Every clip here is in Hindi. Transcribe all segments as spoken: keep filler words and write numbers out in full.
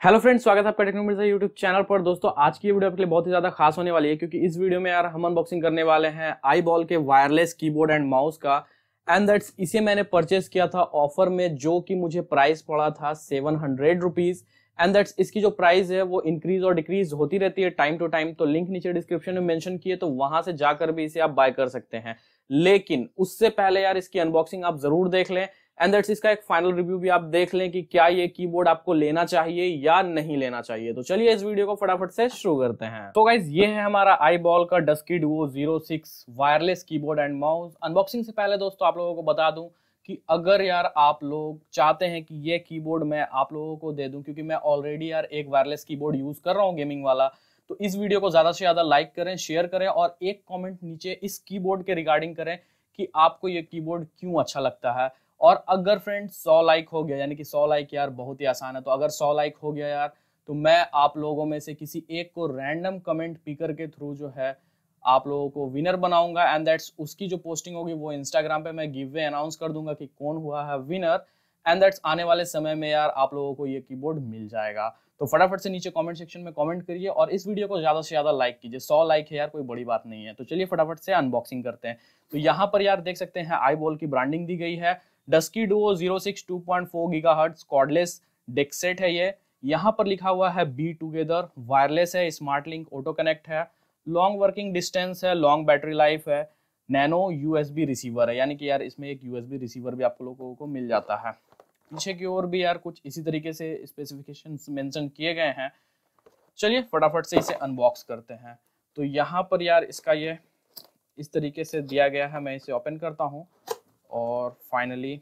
हेलो फ्रेंड्स, स्वागत है आपका टेक्नोमिर्जा यूट्यूब चैनल पर। दोस्तों, आज की वीडियो आपके लिए बहुत ही ज्यादा खास होने वाली है क्योंकि इस वीडियो में यार हम अनबॉक्सिंग करने वाले हैं iBall के वायरलेस कीबोर्ड एंड माउस का। एंड दैट्स इसे मैंने परचेस किया था ऑफर में, जो कि मुझे प्राइस पड़ा था seven hundred rupees. And that's इसकी जो प्राइस है वो इंक्रीज और डिक्रीज होती रहती है टाइम टू टाइम, तो लिंक नीचे डिस्क्रिप्शन में मेंशन किए, तो वहां से जाकर भी इसे आप बाय कर सकते हैं। लेकिन उससे पहले यार इसकी अनबॉक्सिंग आप जरूर देख लें एंड दैट्स इसका एक फाइनल रिव्यू भी आप देख लें कि क्या ये कीबोर्ड आपको लेना चाहिए या नहीं लेना चाहिए। तो चलिए इस वीडियो को फटाफट से शुरू करते हैं। तो गाइज, ये है हमारा iBall का dusky duo zero six wireless keyboard and mouse. Unboxing से पहले दोस्तों आप लोगों को बता दूं कि अगर यार आप लोग चाहते हैं कि ये कीबोर्ड मैं आप लोगों को दे दूं, क्योंकि मैं ऑलरेडी यार एक वायरलेस कीबोर्ड यूज कर रहा हूँ गेमिंग वाला, तो इस वीडियो को ज्यादा से ज्यादा लाइक करें, शेयर करें और एक कॉमेंट नीचे इस कीबोर्ड के रिगार्डिंग करें कि आपको ये कीबोर्ड क्यों अच्छा लगता है। और अगर फ्रेंड्स सौ लाइक हो गया, यानी कि सौ लाइक यार बहुत ही आसान है, तो अगर सौ लाइक हो गया यार तो मैं आप लोगों में से किसी एक को रैंडम कमेंट पिकर के थ्रू जो है आप लोगों को विनर बनाऊंगा। एंड दैट्स उसकी जो पोस्टिंग होगी वो इंस्टाग्राम पे मैं गिव वे अनाउंस कर दूंगा कि कौन हुआ है विनर। एंड दैट्स आने वाले समय में यार आप लोगों को ये कीबोर्ड मिल जाएगा। तो फटाफट से नीचे कमेंट सेक्शन में कमेंट करिए और इस वीडियो को ज्यादा से ज्यादा लाइक कीजिए। सौ लाइक है यार, कोई बड़ी बात नहीं है। तो चलिए फटाफट से अनबॉक्सिंग करते हैं। तो यहाँ पर यार देख सकते हैं iBall की ब्रांडिंग दी गई है। Dusky duo zero six two point four gigahertz cordless deck set है ये। यहाँ पर लिखा हुआ है बी टुगेदर, वायरलेस है, स्मार्ट लिंक ऑटो कनेक्ट है, लॉन्ग वर्किंग डिस्टेंस है, लॉन्ग बैटरी लाइफ है, नैनो यूएसबी रिसीवर है, यानी कि यार इसमें एक यूएसबी रिसीवर भी आप लोगों को मिल जाता है। पीछे की ओर भी यार कुछ इसी तरीके से स्पेसिफिकेशंस मेंशन किए गए हैं। चलिए फटाफट से इसे अनबॉक्स करते हैं। तो यहाँ पर यार इसका ये इस तरीके से दिया गया है। मैं इसे ओपन करता हूँ और फाइनली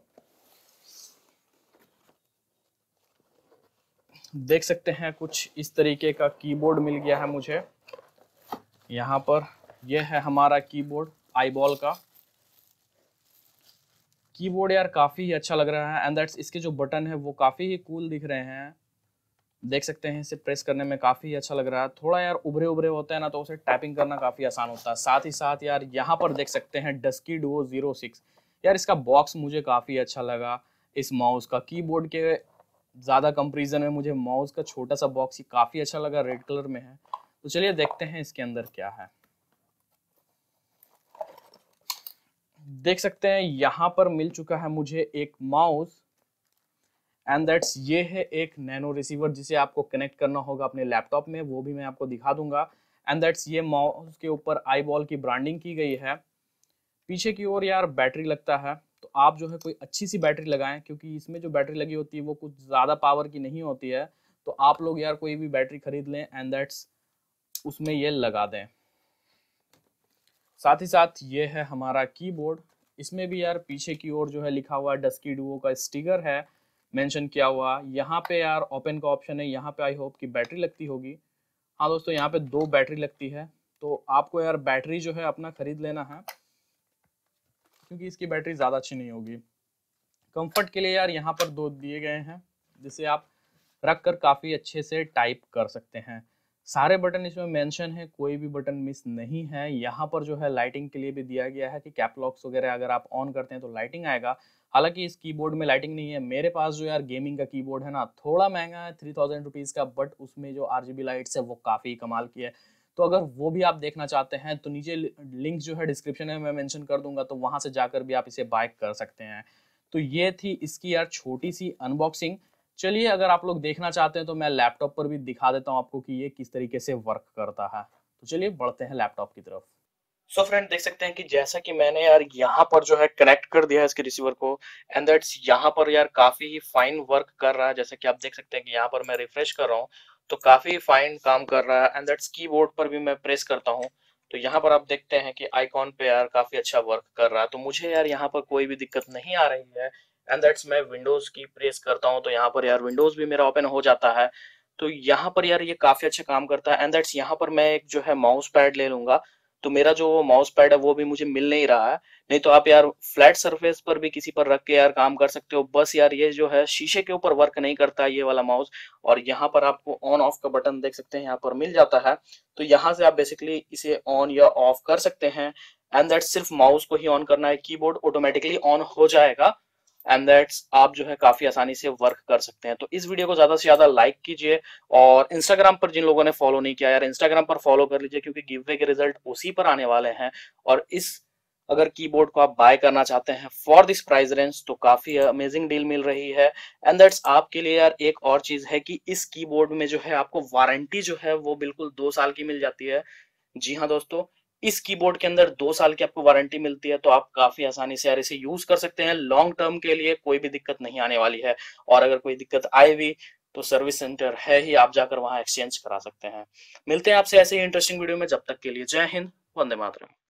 देख सकते हैं कुछ इस तरीके का कीबोर्ड मिल गया है मुझे। यहाँ पर यह है हमारा कीबोर्ड iBall का। कीबोर्ड यार काफी ही अच्छा लग रहा है एंड दैट्स इसके जो बटन है वो काफी ही कूल दिख रहे हैं। देख सकते हैं इसे प्रेस करने में काफी अच्छा लग रहा है। थोड़ा यार उभरे उभरे होते हैं ना, तो उसे टाइपिंग करना काफी आसान होता है। साथ ही साथ यार यहाँ पर देख सकते हैं डस्की डुओ ज़ीरो सिक्स। यार इसका बॉक्स मुझे काफी अच्छा लगा इस माउस का। कीबोर्ड के ज्यादा कंपैरिजन में मुझे माउस का छोटा सा बॉक्स ही काफी अच्छा लगा, रेड कलर में है। तो चलिए देखते हैं इसके अंदर क्या है। देख सकते हैं यहाँ पर मिल चुका है मुझे एक माउस एंड दैट्स ये है एक नैनो रिसीवर जिसे आपको कनेक्ट करना होगा अपने लैपटॉप में, वो भी मैं आपको दिखा दूंगा। एंड दैट्स ये माउस के ऊपर iBall की ब्रांडिंग की गई है। पीछे की ओर यार बैटरी लगता है, तो आप जो है कोई अच्छी सी बैटरी लगाएं, क्योंकि इसमें जो बैटरी लगी होती है वो कुछ ज़्यादा पावर की नहीं होती है। तो आप लोग यार कोई भी बैटरी खरीद लें एंड दैट्स उसमें ये लगा दें। साथ ही साथ ये है हमारा कीबोर्ड। इसमें भी यार पीछे की ओर जो है लिखा हुआ डस्की डुओ का स्टिकर है मेंशन किया हुआ। यहाँ पे यार ओपन का ऑप्शन है, यहाँ पे आई होप की बैटरी लगती होगी। हाँ दोस्तों, यहाँ पे दो बैटरी लगती है, तो आपको यार बैटरी जो है अपना खरीद लेना है, क्योंकि इसकी बैटरी ज़्यादा अच्छी नहीं होगी। कंफर्ट के लिए यार यहाँ पर दो दिए गए हैं, जिसे आप रख कर काफ़ी अच्छे से टाइप कर सकते हैं। सारे बटन इसमें मेंशन है, कोई भी बटन मिस नहीं है। यहाँ पर जो है लाइटिंग के लिए भी दिया गया है कि कैप लॉक्स वगैरह अगर आप ऑन करते हैं तो लाइटिंग आएगा। हालांकि इस कीबोर्ड में लाइटिंग नहीं है। मेरे पास जो यार गेमिंग का कीबोर्ड है ना, थोड़ा महंगा है, थ्री थाउजेंड रुपीज़ का, बट उसमें जो आरजीबी लाइट्स है वो काफ़ी कमाल की है। तो अगर वो भी आप देखना चाहते हैं तो नीचे लिंक जो है डिस्क्रिप्शन में मैं मेंशन कर दूंगा, तो वहाँ से जाकर भी आप इसे बाय कर सकते हैं। तो ये थी इसकी यार छोटी सी अनबॉक्सिंग। चलिए अगर आप लोग देखना चाहते हैं तो मैं लैपटॉप पर भी दिखा देता हूँ आपको कि ये किस तरीके से वर्क करता है। तो चलिए बढ़ते हैं लैपटॉप की तरफ। सो so फ्रेंड, देख सकते हैं कि जैसा कि मैंने यार यहाँ पर जो है कनेक्ट कर दिया है इसके रिसीवर को एंड दैट्स यहाँ पर यार काफी ही फाइन वर्क कर रहा है। जैसे कि आप देख सकते हैं कि यहाँ पर मैं रिफ्रेश कर रहा हूँ तो काफी फाइन काम कर रहा है। एंड दैट्स कीबोर्ड पर भी मैं प्रेस करता हूँ तो यहाँ पर आप देखते हैं कि आइकॉन पे यार काफी अच्छा वर्क कर रहा है। तो मुझे यार यहाँ पर कोई भी दिक्कत नहीं आ रही है। एंड दैट्स मैं विंडोज की प्रेस करता हूँ तो यहाँ पर यार विंडोज भी मेरा ओपन हो जाता है। तो यहाँ पर यार ये काफी अच्छा काम करता है। एंड दैट्स यहाँ पर मैं एक जो है माउस पैड ले लूंगा, तो मेरा जो माउस पैड है वो भी मुझे मिल नहीं रहा है। नहीं तो आप यार फ्लैट सरफेस पर भी किसी पर रख के यार काम कर सकते हो। बस यार ये जो है शीशे के ऊपर वर्क नहीं करता है ये वाला माउस। और यहाँ पर आपको ऑन ऑफ का बटन देख सकते हैं यहाँ पर मिल जाता है, तो यहाँ से आप बेसिकली इसे ऑन या ऑफ कर सकते हैं। एंड दैट सिर्फ माउस को ही ऑन करना है, कीबोर्ड ऑटोमेटिकली ऑन हो जाएगा। एंड दैट्स आप जो है काफी आसानी से वर्क कर सकते हैं। तो इस वीडियो को ज्यादा से ज्यादा लाइक कीजिए, और इंस्टाग्राम पर जिन लोगों ने फॉलो नहीं किया यार, इंस्टाग्राम पर फॉलो कर लीजिए, क्योंकि गिवअवे के रिजल्ट उसी पर आने वाले हैं। और इस अगर कीबोर्ड को आप बाय करना चाहते हैं फॉर दिस प्राइस रेंज तो काफी अमेजिंग डील मिल रही है। एंड दैट्स आपके लिए यार एक और चीज है कि इस कीबोर्ड में जो है आपको वारंटी जो है वो बिल्कुल दो साल की मिल जाती है। जी हाँ दोस्तों, इस कीबोर्ड के अंदर दो साल की आपको वारंटी मिलती है, तो आप काफी आसानी से यार इसे यूज कर सकते हैं लॉन्ग टर्म के लिए, कोई भी दिक्कत नहीं आने वाली है। और अगर कोई दिक्कत आए भी तो सर्विस सेंटर है ही, आप जाकर वहां एक्सचेंज करा सकते हैं। मिलते हैं आपसे ऐसे ही इंटरेस्टिंग वीडियो में, जब तक के लिए जय हिंद, वंदे मातरम।